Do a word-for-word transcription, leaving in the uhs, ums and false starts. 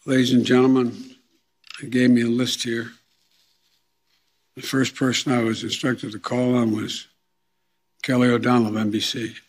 Ladies and gentlemen, they gave me a list here. The first person I was instructed to call on was Kelly O'Donnell of N B C.